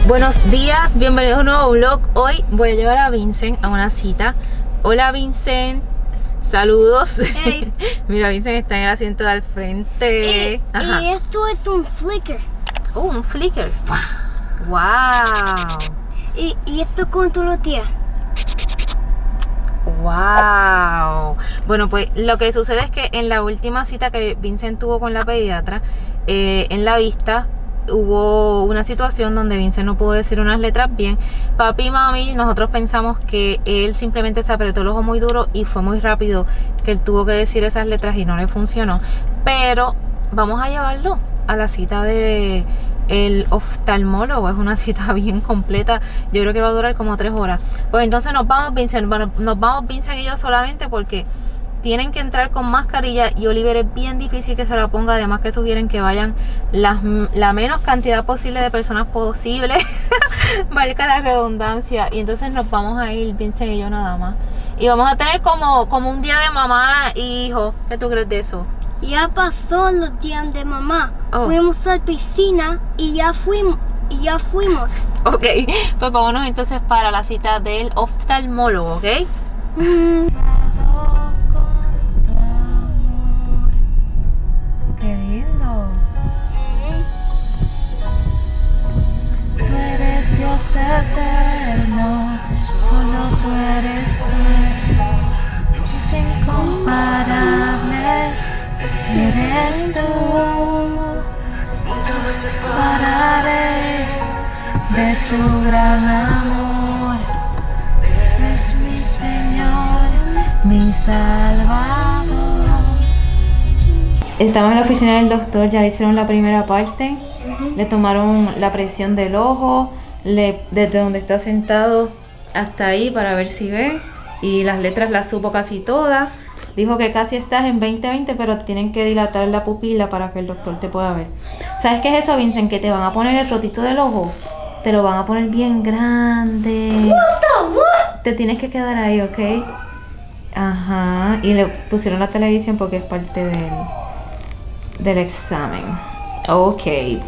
Buenos días, bienvenidos a un nuevo vlog. Hoy voy a llevar a Vincent a una cita. Hola Vincent, saludos. Hey. Mira, Vincent está en el asiento de al frente. Y esto es un flicker. Oh, un flicker. Wow. Y esto con tú lo tiras. Wow. Bueno, pues lo que sucede es que en la última cita que Vincent tuvo con la pediatra, en la vista hubo una situación donde Vincent no pudo decir unas letras bien. Papi y mami, nosotros pensamos que él simplemente se apretó el ojo muy duro y fue muy rápido que él tuvo que decir esas letras y no le funcionó. Pero vamos a llevarlo a la cita de el oftalmólogo. Es una cita bien completa. Yo creo que va a durar como 3 horas. Pues entonces nos vamos Vincent. Bueno, nos vamos Vincent y yo solamente porque tienen que entrar con mascarilla y Oliver es bien difícil que se la ponga. Además que sugieren que vayan la menos cantidad posible de personas posible. Valga la redundancia. Y entonces nos vamos a ir Vincent y yo nada más. Y vamos a tener como un día de mamá e hijo. ¿Qué tú crees de eso? Ya pasó los días de mamá. Oh. Fuimos a la piscina y ya fuimos. Ok, pues vámonos entonces para la cita del oftalmólogo, ¿ok? Qué lindo. Tú eres Dios eterno, solo tú eres bueno, Dios incomparable, eres tú. Nunca me separaré de tu gran amor. Eres mi Señor, mi Salvador. Estamos en la oficina del doctor, ya le hicieron la primera parte. Le tomaron la presión del ojo, desde donde está sentado hasta ahí para ver si ve. Y las letras las supo casi todas. Dijo que casi estás en 20/20, pero tienen que dilatar la pupila para que el doctor te pueda ver. ¿Sabes qué es eso, Vincent? Que te van a poner el rotito del ojo. Te lo van a poner bien grande. What? Te tienes que quedar ahí, ¿ok? Ajá. Y le pusieron la televisión porque es parte del examen. Ok.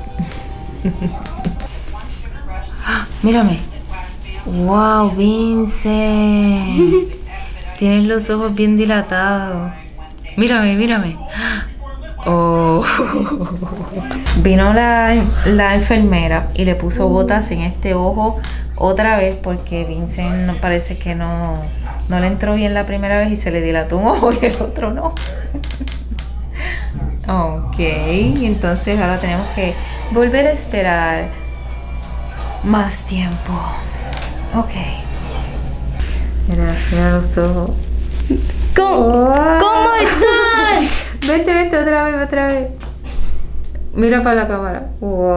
Mírame. Wow, Vincent. Tienes los ojos bien dilatados. Mírame. Oh. Vino la enfermera y le puso gotas en este ojo otra vez porque Vincent parece que no le entró bien la primera vez y se le dilató un ojo y el otro no. Ok, entonces ahora tenemos que volver a esperar más tiempo. Ok. Mira los ojos. ¿Cómo estás? Vete, otra vez. Mira para la cámara. Wow.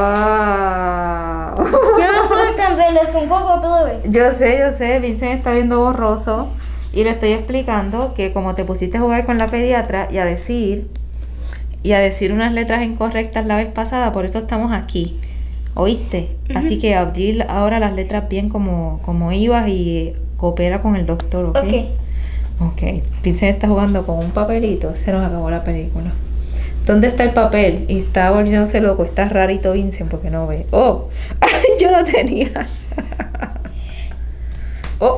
Ya no faltan verles un poco, pero Yo sé, Vincent está viendo borroso. Y le estoy explicando que como te pusiste a jugar con la pediatra y a decir unas letras incorrectas la vez pasada, por eso estamos aquí. ¿Oíste? Así que abrir ahora las letras bien como ibas y coopera con el doctor, ¿ok? Ok. Vincent está jugando con un papelito. Se nos acabó la película. ¿Dónde está el papel? Y está volviéndose loco. Está rarito Vincent porque no ve. ¡Oh! Yo lo tenía. ¡Oh!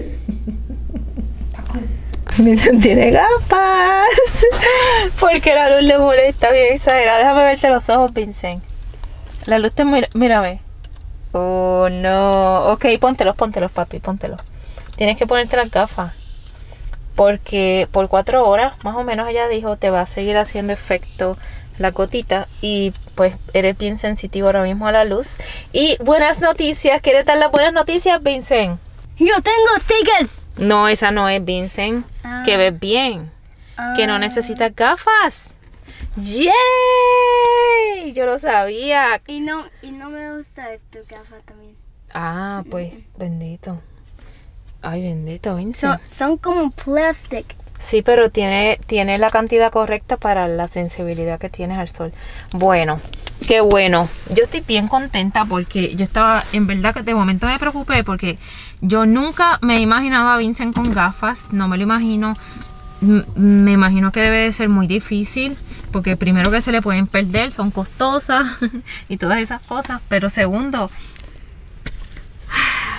Vincent tiene gafas. Porque la luz le molesta bien exagerada. Déjame verte los ojos, Vincent. La luz te mírame. Oh, no. Ok, póntelos, papi, póntelos. Tienes que ponerte las gafas. Porque por 4 horas, más o menos, ella dijo, te va a seguir haciendo efecto la gotita. Y pues eres bien sensitivo ahora mismo a la luz. Y buenas noticias. ¿Quieres dar las buenas noticias, Vincent? yo tengo stickers. No, esa no es, Vincent. Que ves bien. Que no necesitas gafas. ¡Yay! Yo lo sabía. Y no me gusta esto gafa también. Ah, pues, bendito. Ay, bendito, Vincent. Son como plastic. Sí, pero tiene la cantidad correcta para la sensibilidad que tienes al sol. Bueno, qué bueno. Yo estoy bien contenta porque yo estaba, en verdad que de momento me preocupé porque yo nunca me he imaginado a Vincent con gafas. No me lo imagino. Me imagino que debe de ser muy difícil porque primero que se le pueden perder, son costosas y todas esas cosas. Pero segundo,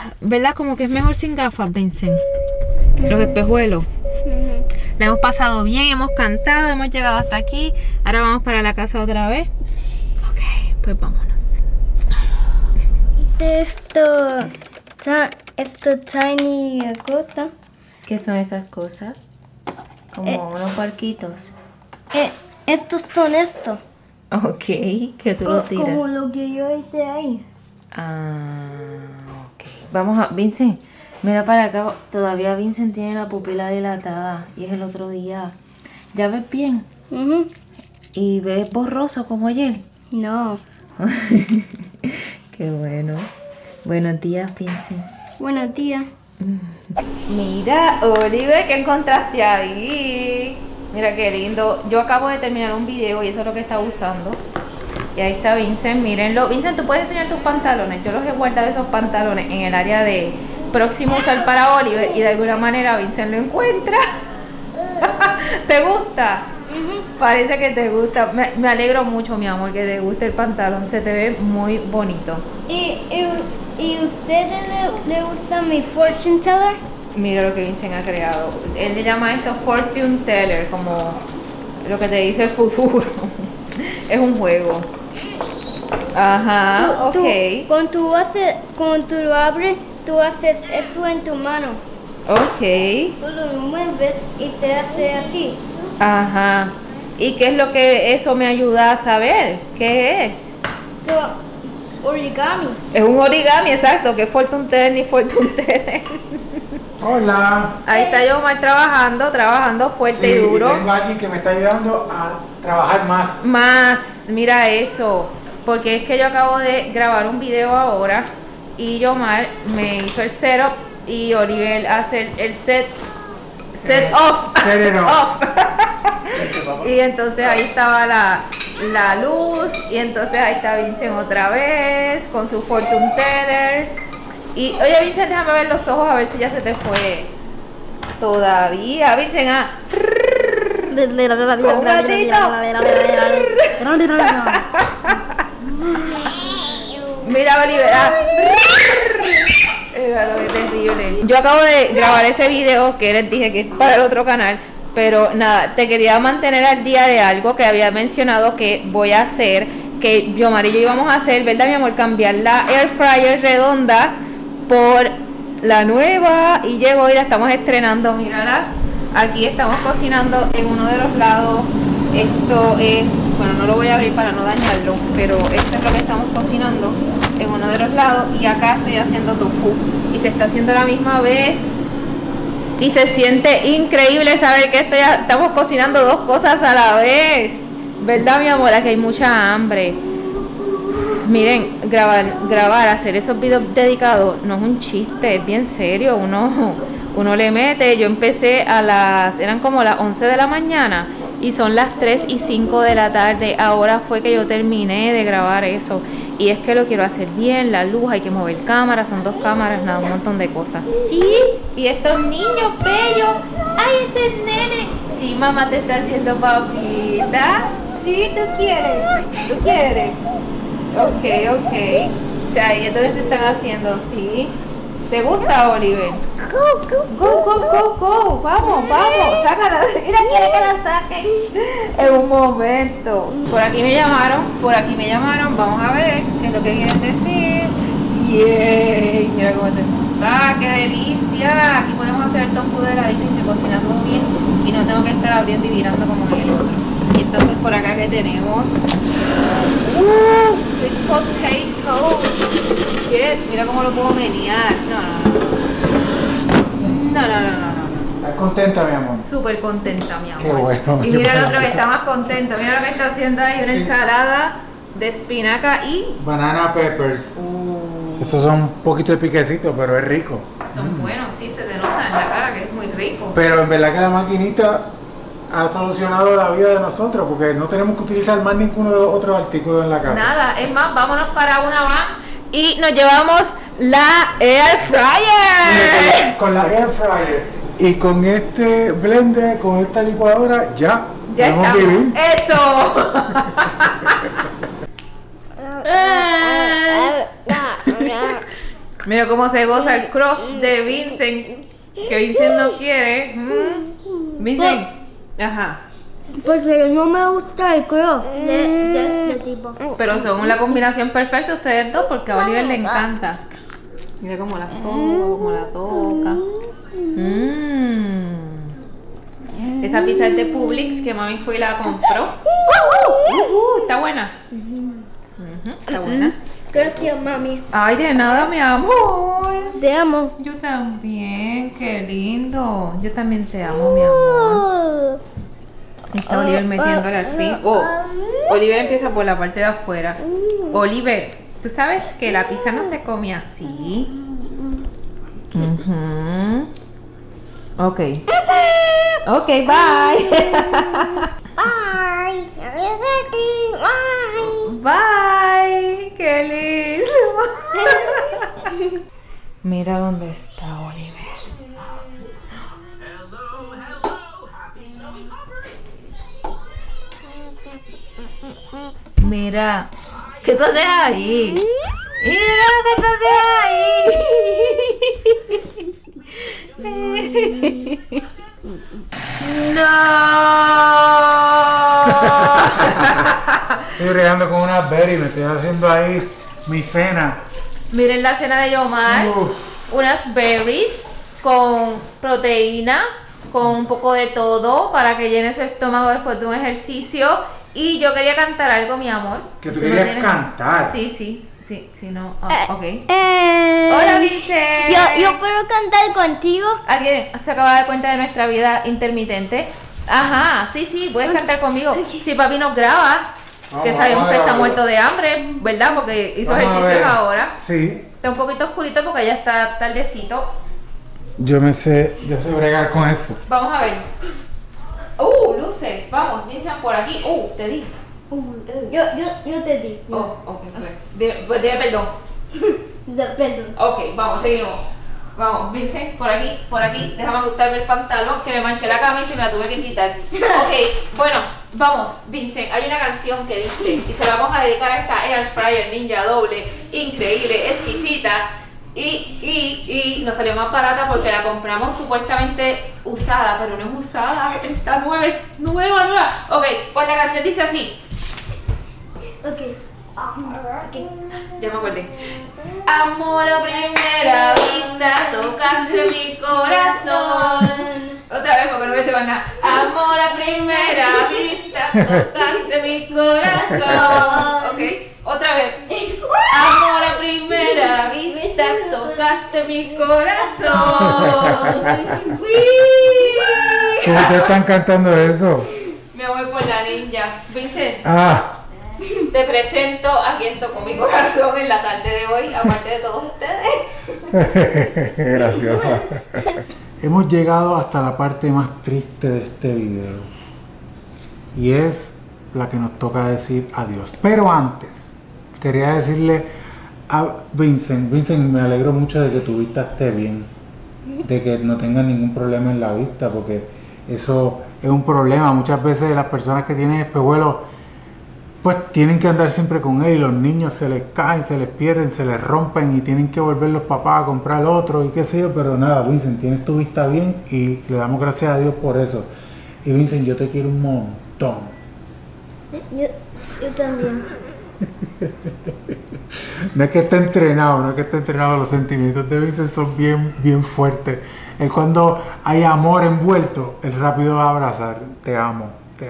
¿verdad? Como que es mejor sin gafas, Vincent. Los espejuelos. La hemos pasado bien, hemos cantado, hemos llegado hasta aquí. Ahora vamos para la casa otra vez. Ok, pues vámonos. Esto tiny cosa. ¿Qué son esas cosas? Como unos barquitos. Estos son estos. Ok, que tú lo tiras. Como lo que yo hice ahí. Ah, ok. Vamos a... Vincent, mira para acá. Todavía Vincent tiene la pupila dilatada. Y es el otro día. ¿Ya ves bien? ¿Y ves borroso como ayer? No. Qué bueno. Buenos días, Vincent. Buenos días. Mira, Oliver, ¿qué encontraste ahí? Mira qué lindo. Yo acabo de terminar un video y eso es lo que estaba usando. Y ahí está Vincent, mírenlo. Vincent, ¿tú puedes enseñar tus pantalones? Yo los he guardado esos pantalones en el área de próximo a usar para Oliver y de alguna manera Vincent lo encuentra. ¿Te gusta? Parece que te gusta. Me alegro mucho, mi amor, que te guste el pantalón. Se te ve muy bonito. ¿Y ustedes le gusta mi fortune teller? Mira lo que Vincent ha creado. Él le llama esto fortune teller, como lo que te dice el futuro. Es un juego. Ajá, ok. Cuando tú lo abres, tú haces esto en tu mano. Ok. Tú lo mueves y se hace así. Ajá. ¿Y qué es lo que eso me ayuda a saber? ¿Qué es? Origami. Es un origami, exacto, que es fortune teller ni fortune teller. Hola. Ahí está Yomar trabajando fuerte y duro. Tengo a alguien que me está ayudando a trabajar más. Más, mira eso. Porque es que yo acabo de grabar un video ahora y Yomar me hizo el setup y Oliver hace el set off. Set it off. Y entonces ahí estaba la luz y entonces ahí está Vincent otra vez con su fortune teller. Y oye Vincent, déjame ver los ojos a ver si ya se te fue. Todavía, Vincent, un gatito. Mira, Oliver. Qué terrible. Yo acabo de grabar ese video que les dije que es para el otro canal. Pero nada, te quería mantener al día de algo que había mencionado que voy a hacer, que Yomar y yo íbamos a hacer, ¿verdad, mi amor? Cambiar la air fryer redonda por la nueva y llegó y la estamos estrenando. Mírala, aquí estamos cocinando en uno de los lados. Esto es, bueno, no lo voy a abrir para no dañarlo, pero esto es lo que estamos cocinando en uno de los lados y acá estoy haciendo tofu y se está haciendo a la misma vez. Y se siente increíble saber que estamos cocinando dos cosas a la vez. ¿Verdad, mi amor? Aquí hay mucha hambre. Miren, grabar, hacer esos videos dedicados no es un chiste, es bien serio. Uno le mete. Yo empecé eran como las 11 de la mañana y son las 3:05 de la tarde. Ahora fue que yo terminé de grabar eso. Y es que lo quiero hacer bien, la luz, hay que mover cámaras, son 2 cámaras, nada, un montón de cosas. Sí, y estos niños bellos. Ay, ese nene. Sí, mamá te está haciendo papita. Sí, tú quieres. Ok. O sea, ahí es donde se están haciendo, sí. ¿Te gusta, Oliver? Go. Vamos. Sácala. Mira, quiere que la saquen. En un momento. Por aquí me llamaron. Vamos a ver qué es lo que quieren decir. ¡Yay! Mira cómo está. ¡Qué delicia! Aquí podemos hacer el tofu de la y se cocina todo bien. Y no tengo que estar abriendo y virando como en el otro. Y entonces por acá que tenemos sweet potato. Yes, mira cómo lo puedo menear. No. ¿Estás contenta, mi amor? Súper contenta, mi amor. Qué bueno. Y mira el otro que está más contento. Mira lo que está haciendo ahí, una ensalada de espinaca y banana peppers. Esos son un poquito de piquecito, pero es rico. Son buenos, sí, se te nota en la cara que es muy rico. Pero en verdad que la maquinita ha solucionado la vida de nosotros porque no tenemos que utilizar más ninguno de los otros artículos en la casa. Nada, es más, vámonos para una van y nos llevamos la air fryer. Mira, con la air fryer y con este blender, con esta licuadora, ya podemos vivir. ¡Eso! Mira cómo se goza el cross de Vincent. Que Vincent no quiere. Vincent. Ajá. Porque no me gusta el color de este tipo. Pero son la combinación perfecta ustedes dos porque a Oliver le encanta. Mira cómo la soba, cómo la toca. Esa pizza es de Publix que mami fue y la compró. Está buena. Está buena. Gracias, mami. Ay, de nada, mi amor. Te amo. Yo también, qué lindo. Yo también te amo, mi amor. Está Oliver metiéndole al fin. Oliver empieza por la parte de afuera. Oliver, ¿tú sabes que la pizza no se come así? Ok. Ok, bye. Bye. Bye. Qué lindo. Mira dónde está Oliver. Mira, ¿qué tú haces ahí? Mira lo que tú haces ahí. No. Estoy bregando con unas berries, me estoy haciendo ahí mi cena. Miren la cena de Yomar. Unas berries con proteína, con un poco de todo para que llene su estómago después de un ejercicio. Y yo quería cantar algo, mi amor. Que tú querías cantar. Sí, no. Ok. Hola, Vincent. ¿Yo puedo cantar contigo? ¿Alguien se acaba de dar cuenta de nuestra vida intermitente? Ajá, sí, puedes cantar conmigo. Si papi nos graba, que sabemos que está muerto de hambre, ¿verdad? Porque hizo ejercicios ahora. Sí. Está un poquito oscurito porque ya está tardecito. Yo sé bregar con eso. Vamos a ver. Luces. Vamos, Vincent, por aquí. Te di. Yo te di. Ok. Pues dime perdón. Perdón. Ok, vamos, seguimos. Vamos, Vincent, por aquí. Déjame ajustarme el pantalón que me manché la camisa y me la tuve que quitar. Ok, bueno, vamos, Vincent. Hay una canción que dice, y se la vamos a dedicar a esta Air Fryer Ninja doble, increíble, exquisita. Y nos salió más barata porque la compramos supuestamente usada, pero no es usada, está nueva. Ok, pues la canción dice así. Ok. Ya me acordé. Amor a primera vista, tocaste mi corazón. Otra vez porque no me sepan nada. Amor a primera vista, tocaste mi corazón. Ok, otra vez. Amor a primera vista, tocaste mi corazón. ¿Cómo te están cantando eso? Me voy por la ninja. Vincent. Te presento a quien tocó mi corazón en la tarde de hoy, aparte de todos ustedes. Graciosa. Hemos llegado hasta la parte más triste de este video. Y es la que nos toca decir adiós. Pero antes, quería decirle a Vincent, me alegro mucho de que tu vista esté bien. De que no tengas ningún problema en la vista, porque eso es un problema. Muchas veces las personas que tienen espejuelos pues tienen que andar siempre con él y los niños se les caen, se les pierden, se les rompen y tienen que volver los papás a comprar otro y qué sé yo, pero nada, Vincent, tienes tu vista bien y le damos gracias a Dios por eso. Y Vincent, yo te quiero un montón. Yo también. No es que esté entrenado, los sentimientos de Vincent son bien fuertes. Él cuando hay amor envuelto, él rápido va a abrazar. Te amo.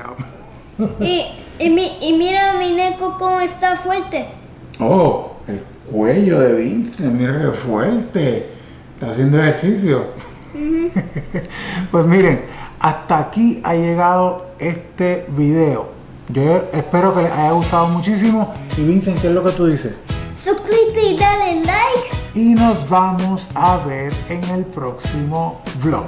Y mira mi neco cómo está fuerte. Oh, el cuello de Vincent, mira qué fuerte. Está haciendo ejercicio. Pues miren, hasta aquí ha llegado este video. Yo espero que les haya gustado muchísimo. Y Vincent, ¿qué es lo que tú dices? Suscríbete y dale like. Y nos vamos a ver en el próximo vlog.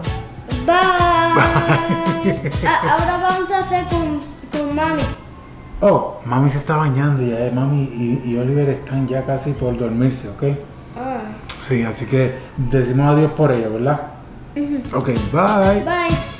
Bye. Ahora vamos a hacer con mami. Oh, mami se está bañando y ya mami y Oliver están ya casi por dormirse, ¿ok? Sí, así que decimos adiós por ello, ¿verdad? Ok, bye. Bye.